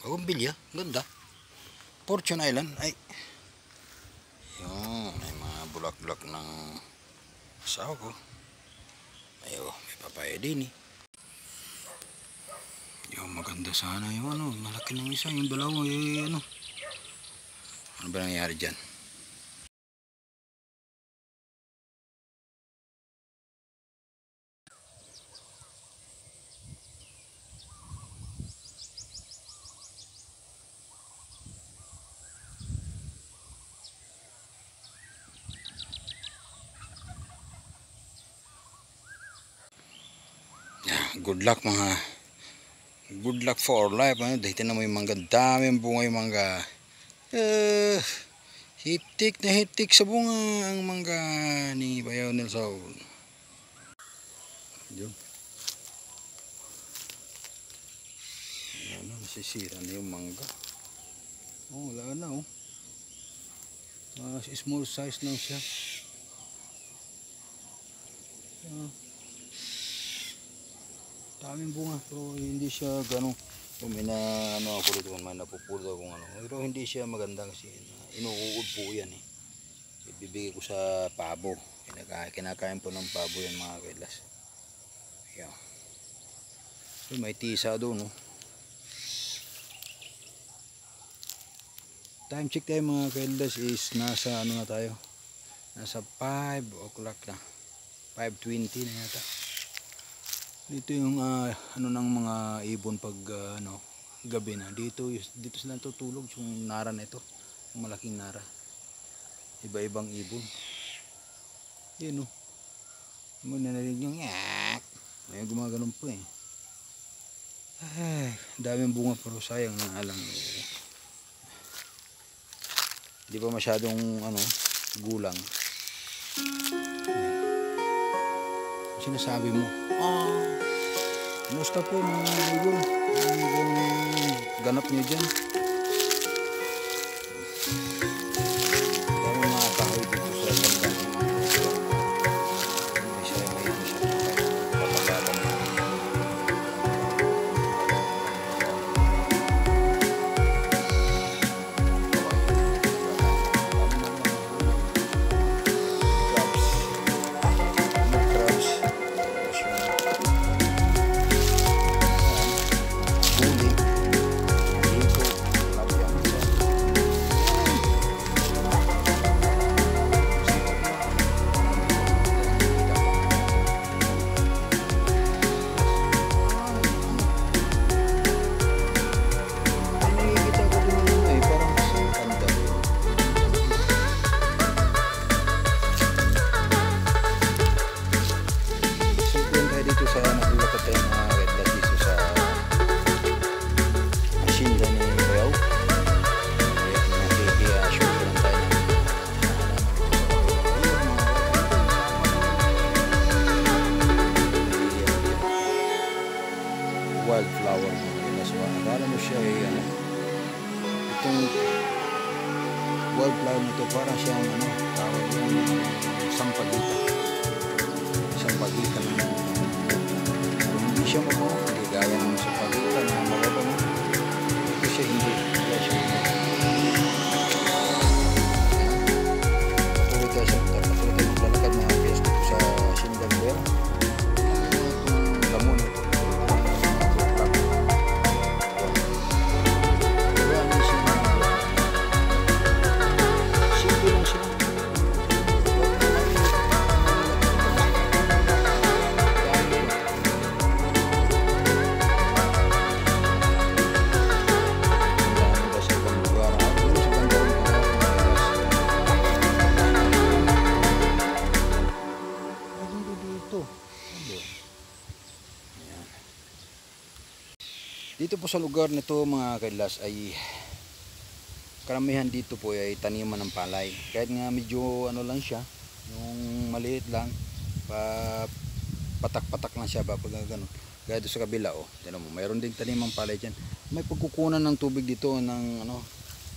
Bougainvillea, ganda. Fortune Island, ay. Yun, may mga bulak-bulak ng asawa ko. Ay, may papaya din eh. Yung maganda sana yung ano, malaki ng isa, yung dalawa eh, ano. Ano ba nangyari dyan? Good luck good luck for life. Ano, dahil na mo yung mangga, daming bunga yung mangga. Hitik na hitik sa bunga ang mangga ni Bayaw Nelson. Yun. Ano, nasisira na yung mangga. Oh, wala na oh. Small size lang siya. Daming bunga pero hindi siya ganun. Kung may na ano ako dito, may napupulo akong ano. Pero hindi siya maganda kasi inuuod po yan eh. Ibibigay ko sa pabo. Kinakain po ng pabo yan mga kailas. Ayan. So, may tisa doon no. Time check tayo mga kailas is nasa ano na tayo. Nasa 5 o'clock na. 5:20 na yata. Dito yung ano ng mga ibon pag ano gabi na. Dito sila tutulog yung nara na ito. Yung malaking nara. Iba-ibang ibon. Yan oh. Mo narinig yung yak. Ayun gumagano'n po eh. Ay, daming bunga pero sayang na lang. Hindi pa masyadong ano gulang. Sinasabi mo, kumusta po mga ibon? Ang ganap niyo dyan? Dami mga kahoy dito sa banda. Hindi siya may ito siya. Papagalan. Wildflower mga kailas. Akala mo siya ay ano, itong wildflower nito parang siyang ano, tawag yung sampagita. Sampagita na hindi siya mabaho, hindi gaya ng sampagita na mabaho. Ito siya hindi. Kaya siya patuloy tayo maglalakad mga kailas dito sa Sindalwell. Lamon ito. Dito po sa lugar nito mga kailas ay karamihan dito po ay taniman ng palay. Kahit nga medyo ano lang siya, yung maliit lang, patak-patak lang siya ba pag gano'n. Kaya doon sa kabila oh, tingnan mo, mayroon ding tanimang palay diyan. May pagkukunan ng tubig dito ng ano,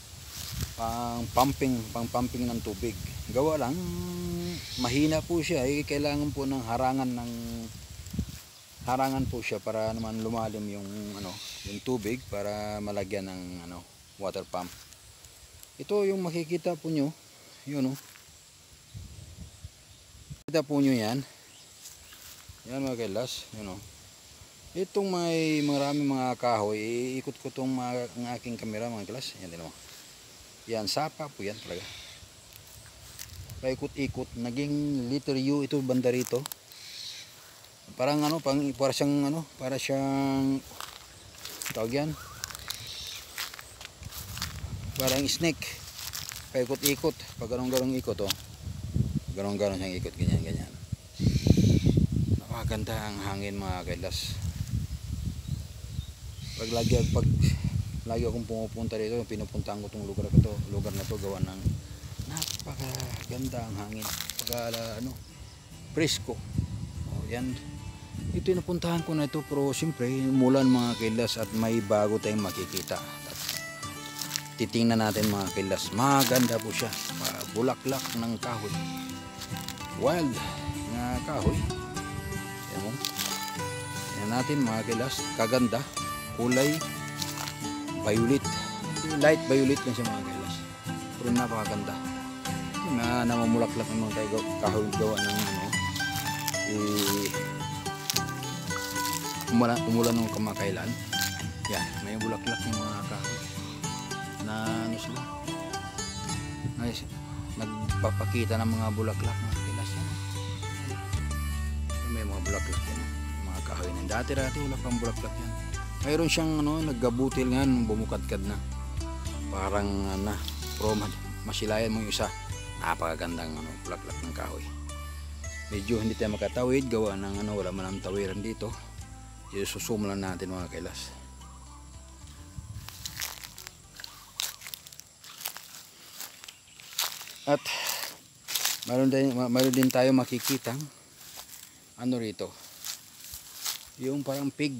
pang-pumping ng tubig. Gawa lang mahina po siya, kailangan po ng harangan po siya para naman lumalim yung ano, yung tubig para malagyan ng ano, water pump. Ito yung makikita po nyo, yun oh. Kita po nyo yan. Yan mga kailas, yun oh. Itong may maraming mga kahoy, iikot ko itong ang aking camera mga kailas. Yan din oh. Yan, sapa po yan talaga. Paikot-ikot, naging letter U ito banda rito. Parang ano, para siyang ano, para siyang tawag yan. Parang snake. Paikot-ikot, pag ganong-ganong ikot oh. Ganong-ganon siyang ikot, ganyan-ganyan. Napakaganda ang hangin mga kailas. Pag lagi akong pumupunta dito, pinupuntahan ko itong lugar na to gawa ng napakaganda ang hangin. Pag ano, presko. Oh, yan. Ito yung napuntahan ko na ito, pero siyempre umulan mga kailas at may bago tayong makikita. Titingnan natin mga kailas. Maganda po siya. Bulaklak ng kahoy. Wild na kahoy. Yan mo. Yan natin mga kailas. Kaganda. Kulay violet. Light violet lang siya mga kailas. Pero napakaganda. Na namamulaklak ng mga kahoy gawa ng ano. Umulan ng kamakailan. Yan. May bulaklak ng mga kahoy. Na ano sila. Ay, nagpapakita ng mga bulaklak mga kailas yan. May mga bulaklak yan. Mga kahoy na. Dati wala pang bulaklak yan. Mayroon siyang ano, naggabutil nga nung bumukadkad na. Parang na, pero masilayan mo yung isa. Napakagandang ano, bulaklak ng kahoy. Medyo hindi tayo makatawid gawa ng ano, wala man ang tawiran dito. Isusum lang natin mga kailas. At mayroon din tayo makikitang ano rito. Yung parang pig.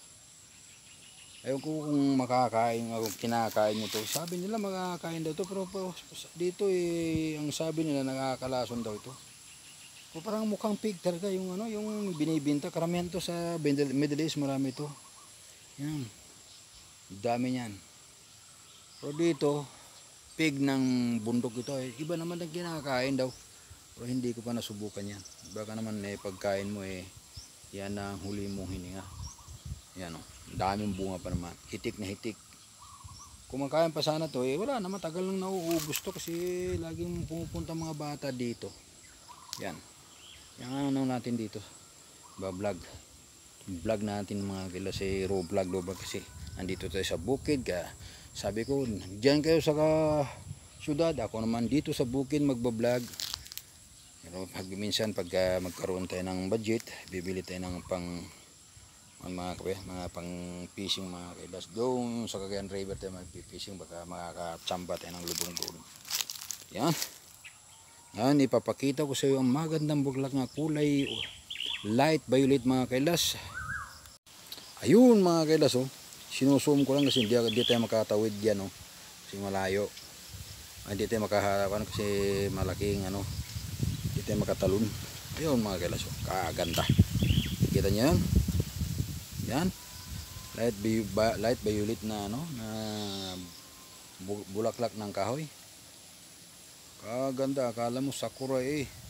Ayun ko kung makakain o kinakain nyo to. Sabi nila makakain daw to, pero dito ang sabi nila nakakalason daw ito. O parang mukhang pig talaga yung ano, yung binibinta. Karamihan to sa Middle East, marami to. Yan. Dami niyan. Pero dito, pig ng bundok ito. Iba naman ang kinakain daw. Pero hindi ko pa nasubukan yan. Baka naman pagkain mo yan ang huli mong hininga. Yan o. Daming bunga pa naman. Hitik na hitik. Kumakain pa sana to. Wala naman. Tagal lang nauubos to kasi laging pumupunta mga bata dito. Yan. Yan ano natin dito. Vlog. Vlog natin mga kailas raw vlog kasi andito tayo sa bukid. Kaya sabi ko, diyan kayo sa syudad. Ako naman dito sa bukid magbablog. Pero minsan pag magkaroon tayo ng budget, bibili tayo ng mga pang fishing mga kailas. Doon sa Cagayan River tayo mag-fishing, baka makakatsamba tayo ng lubong doon. Yan. Yan, ipapakita ko sa iyo ang magandang bulaklak na kulay light violet mga kailas. Ayun mga kailas oh. Sinusum ko lang kasi hindi tayo makatawid yan oh. Kasi malayo. Hindi tayo makaharapan kasi malaking ano. Hindi tayo makatalon. Ayun mga kailas oh. Kaganda. Kita niyo yan? Yan. Light violet na ano, na bulaklak ng kahoy. Kaganda, akala mo sakura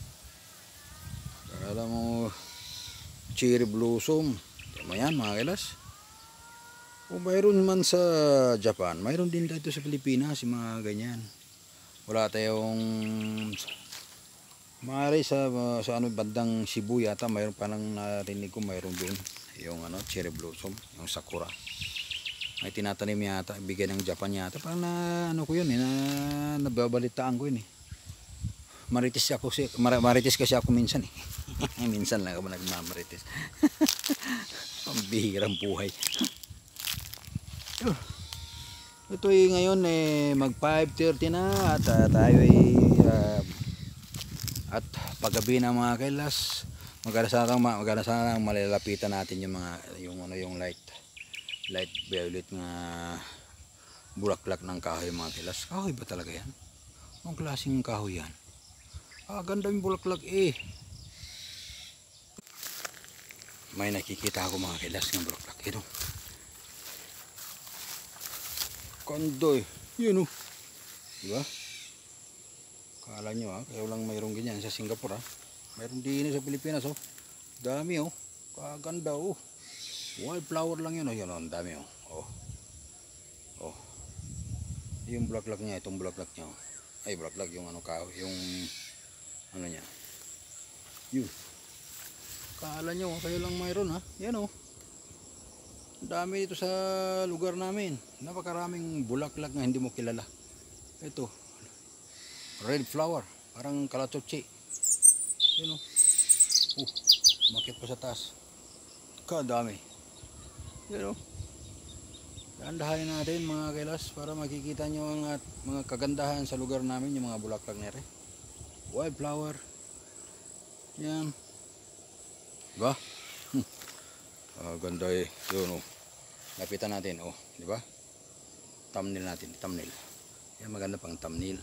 Akala mo cherry blossom. Tama yan mga kailas. Kung mayroon man sa Japan, mayroon din dito sa Pilipinas yung mga ganyan. Wala tayong maaari sa ano bandang Cebu yata mayroon pa nang narinig ko mayroon doon yung ano cherry blossom, yung sakura. May tinatanim yata, bigay ng Japan yata. Parang na ano ko yun na nababalitaan ko yun Marites kasi ako minsan minsan lang ako nagmamarites. Ang bihirang buhay. Ito ngayon mag 5:30 na at tayo at paggabi na mga kailas. Maganda sana malalapitan natin yung light violet na bulaklak ng kahoy mga kailas. Kahoy ba talaga yan? Anong klaseng kahoy yan? Ganda yung bulaklak may nakikita ako mga kailas ng bulaklak. Yun o. Kandoy. Yun o. Diba? Kala nyo kaya lang mayroong ganyan sa Singapore mayroong din sa Pilipinas dami kaganda wildflower lang yun yun ang dami yung bulaklak niya, itong bulaklak niya ay bulaklak yung yung niya yun kala nyo kayo lang mayroon yan dami dito sa lugar namin, napakaraming bulaklak na hindi mo kilala. Ito red flower, parang kalachotsi. Yun makit pa sa taas. Kadami. Yun dahan-dahanin natin mga kailas para makikita nyo ang mga kagandahan sa lugar namin, yung mga bulaklak nere. Wildflower. Yan. Diba? Ganda yun lapitan natin diba? Thumbnail natin, thumbnail. Yan maganda pang thumbnail.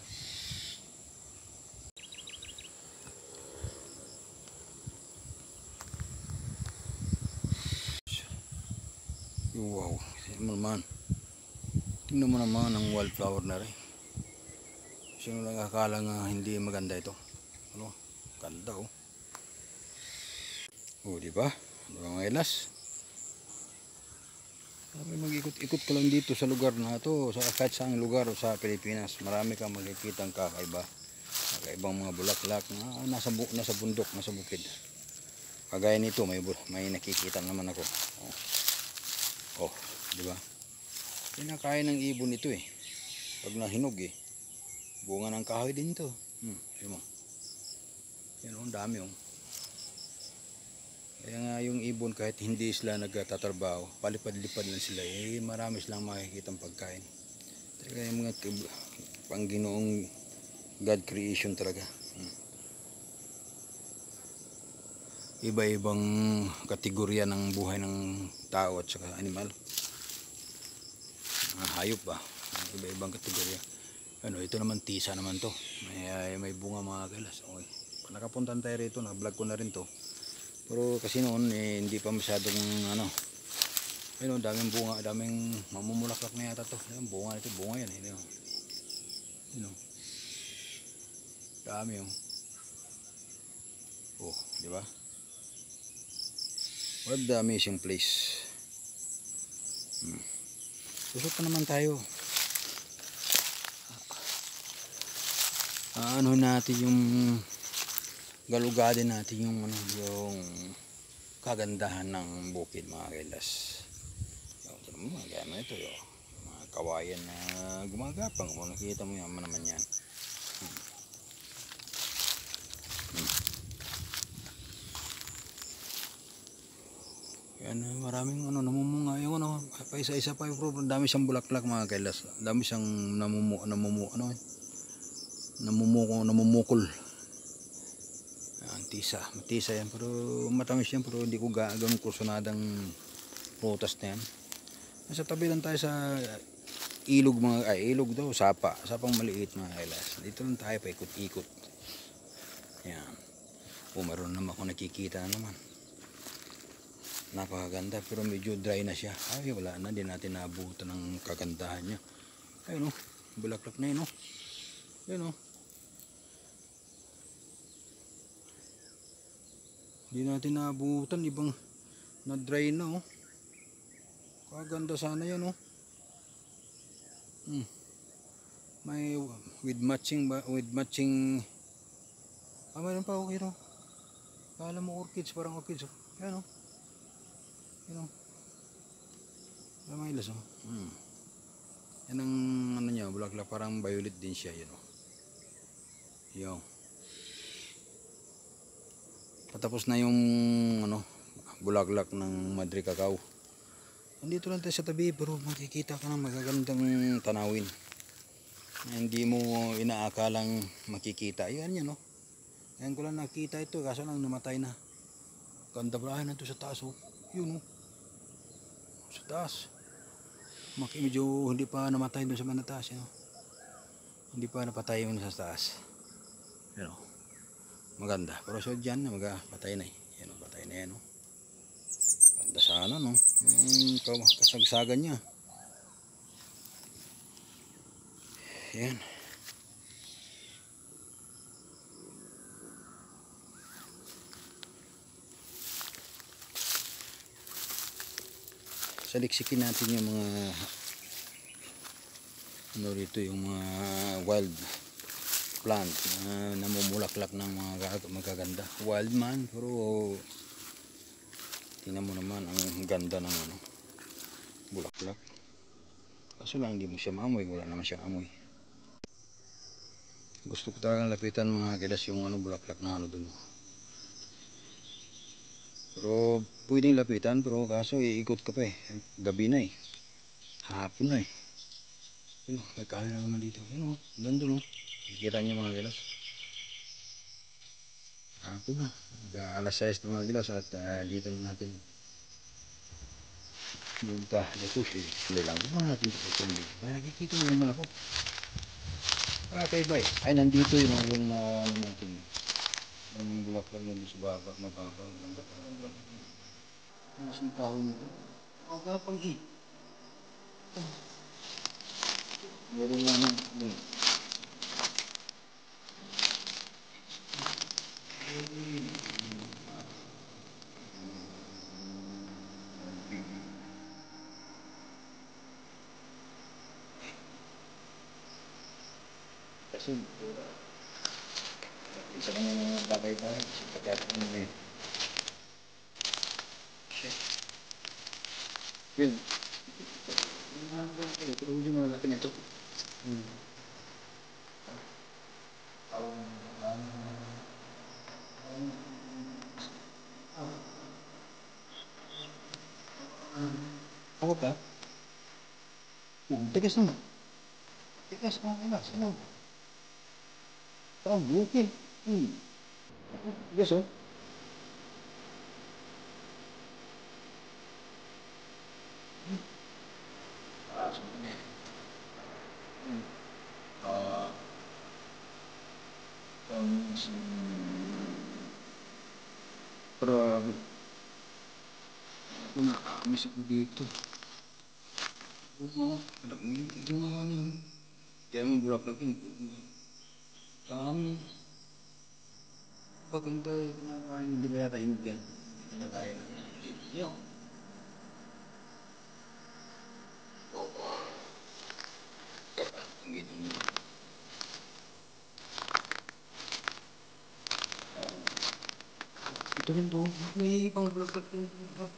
Wow, tingnan mo naman ang wildflower na rin. Sino lang akala nga hindi maganda ito? Ganda diba? Diba mga ilas? Mag-ikot-ikot ka lang dito sa lugar na ito, sa kahit saang lugar sa Pilipinas, marami kang makikitang kakaibang mga bulaklak na nasa bundok, nasa bukid. Kagaya nito, may nakikita naman ako. Diba? Kinakain ng ibon ito pag nahinog bunga ng kahoy din to. Diba? Yan ang dami kaya nga yung ibon kahit hindi sila nagtatrabaho, palipad-lipad lang sila marami silang makikitang pagkain. Talaga yung mga Panginoong God creation talaga. Iba-ibang kategorya ng buhay ng tao at saka animal. Hayop iba-ibang kategorya. Ito naman tisa naman to. May bunga mga kailas. Nakapunta tayo rito, naka-vlog ko na rin to. Pero kasi noon hindi pa masyadong daming bunga, daming mamumulaklak na yata to. Bunga ito, bunga yan dami di ba? What the amazing place. Susot pa naman tayo. Natin yung galugadin natin yung kagandahan ng bukid mga kailas. Ito mga kawayan na gumagapang. Nakita mo naman yan. Yan, maraming namumunga yung pa isa-isa pa yung problem. Dami siyang bulaklak mga kailas. Dami siyang namumukol. Matisa yan, pero matamis yan, pero hindi ko gagawin kursunadang prutas na yan. Nasa tabi lang tayo sa ilog ilog daw, sapang maliit mga kailas. Dito lang tayo paikot-ikot. Yan. Meron naman ako nakikita naman. Napakaganda, pero medyo dry na siya. Wala na, hindi natin naabutan ng kagandahan niya. Ayun bulaklak na yun Ayun hindi natin naabutan, ibang na dry na kaganda sana yan may with matching mayroon pa kala mo orchids, parang orchids yan may ilas yan ang niya, bulaklak, parang violet din siya yun patapos na yung bulaklak ng Madre Cacao. Andito lang tayo sa tabi, pero makikita ka ng magagandang tanawin na hindi mo inaakalang makikita. Yan yan ko lang nakita ito, kaso lang namatay na. Ganda pala na ito sa taas yun sa taas. Medyo hindi pa namatay doon sa manataas hindi pa napatay yun sa taas. Maganda, pero so dyan patay na yan patay na yan Ganda sana no. Yung kasagsagan niya. Yan. Saliksikin natin yung mga ano rito, yung mga wild plant na namumulaklak ng mga magaganda. Wild man, pero tingnan mo naman ang ganda ng ano, bulaklak. Kaso lang hindi mo siya maamoy, wala naman siyang amoy. Gusto ko talagang lapitan mga kilas yung ano, bulaklak na ano dun. Pero pwedeng lapitan, pero kaso iikot ka pa eh. Gabi na eh. Hapon na eh. Yun, may kahoy na naman dito. Yun o, nandun o. Kikita niyo mga kilas. Hapon na. Alas 6 na mga kilas at dito na natin. Punta dito si Lilang. Ano natin ito ito dito? Kaya nakikita mo naman ako. Kay bay. Ay nandito yung ano natin. Yung bulaklak na doon sa baba. Mababa. Ano siyang kahoy nito? Ang gapang eh. Meron naman. Kasi isa lang yung bagay-bagay. Pati atin mo eh. Yun. Pero hindi mo natin ito. Ako ba? Tigas na. Tigas na. Ano? Tawag, okay. Tigas oh. Pero nakakamiss ako dito. Alam mo yung ginawa niyo. Kaya mo bulaklak yun. Paganda kinakain, hindi kaya tayo yan. Kinakain na yun. Ito rin to. May ibang bulaklak yun.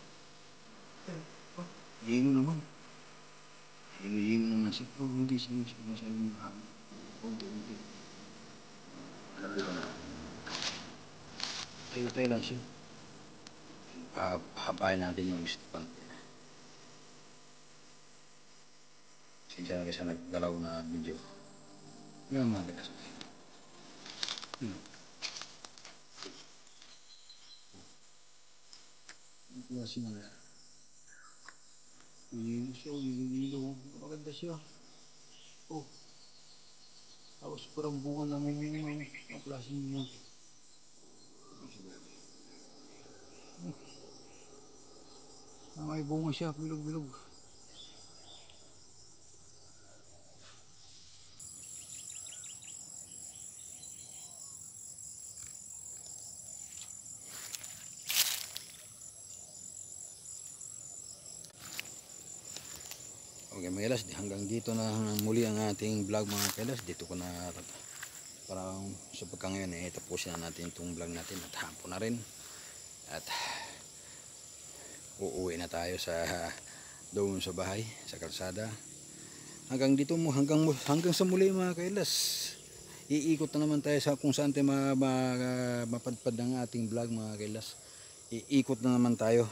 Yelo naman. Yelo naman siya. Oh, hindi siya masyadong mahal. Hindi. Alam ko na. Tayo-tayo lang siya. Habayin natin yung istipan. Sinsya na kasi nagdalaw na video. Yung mga galas. Ang klase na yan. Yelo siya. Yelo. Maganda siya. Oh. Tapos parang bunga namin yung ang klase niya. May bunga siya. Bilog-bilog. Okay mga kilas, hanggang dito na muli ang ating vlog mga kilas. Dito ko na parang sa pagka ngayon tapusin na natin itong vlog natin at hapon na rin. At uuwi na tayo sa doon sa bahay, sa kalsada. Hanggang dito mo, hanggang sa muli mga kilas. Iikot na naman tayo sa kung saan tayo mapadpad ng ating vlog mga kilas. Iikot na naman tayo.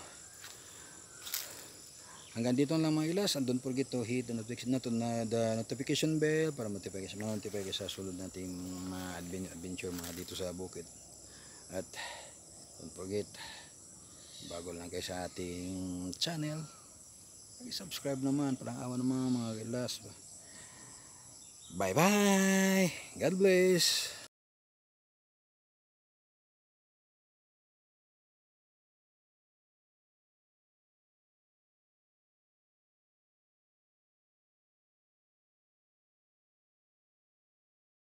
Hanggang dito lang mga kilas, and don't forget to hit the notification bell para notify kayo sa sunod nating mga adventure mga dito sa bukid. At don't forget, bago lang kayo sa ating channel, subscribe naman, parang awa naman mga kilas. Bye bye, God bless.